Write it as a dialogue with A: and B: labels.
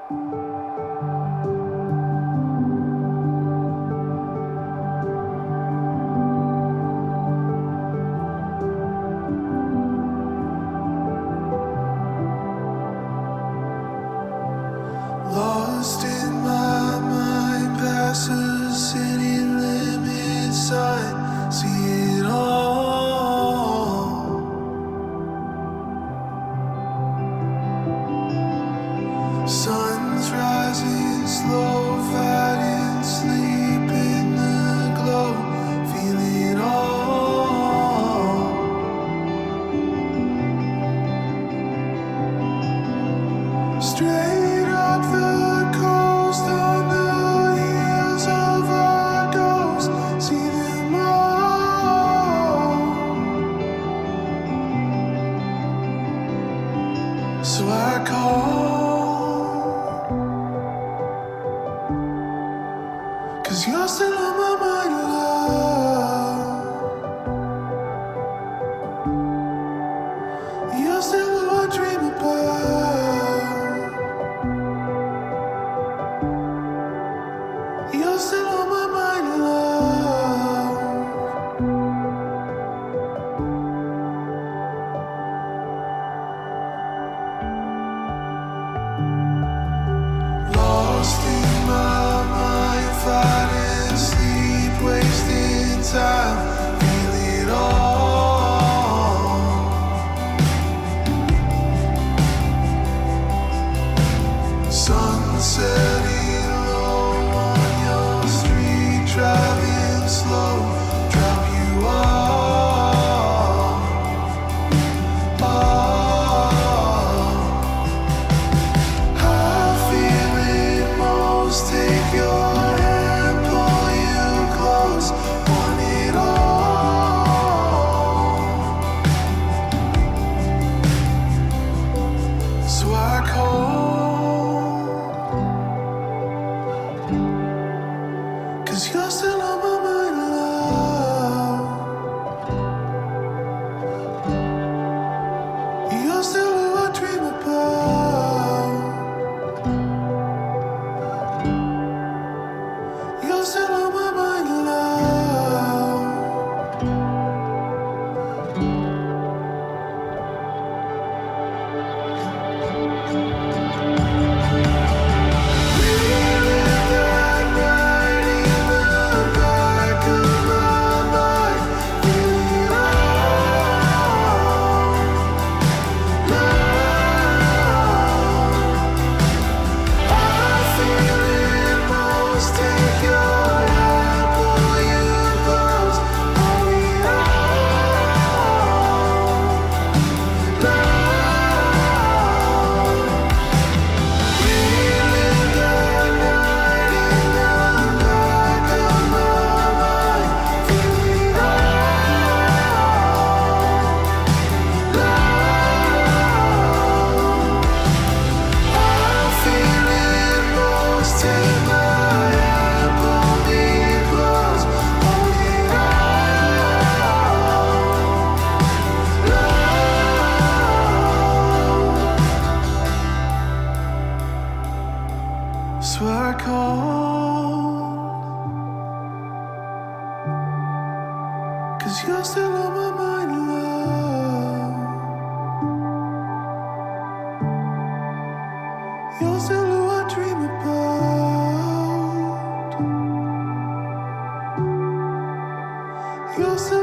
A: Lost in my mind, past the city limit sign, see it all. Sun's rising slow, fighting sleep in the glow, feel it all. Straight up the coast on the heels of our ghosts, see them all. So I call, 'cause you're still on my mind, love. You're still who I dream about. You're still on my mind, love. Lost in my mind, fighting sleep, wasting time, feel it all. Sun setting low on your street, driving slow, drop you off. I feel it most, take your hand, pull you close, want it all. So I call, 'cause you're still on my mind, love. You're still who I dream about. You're still on my mind, love. We live that night in the back of my mind, feel it all. I feel it most, take your hand, pull you close, hold it all. We live that night in the back of my mind, feel it all. I feel it most, take my hand, pull me close, hold it all. So I call, 'cause you're still on my mind, love. You're still who I dream about. You're still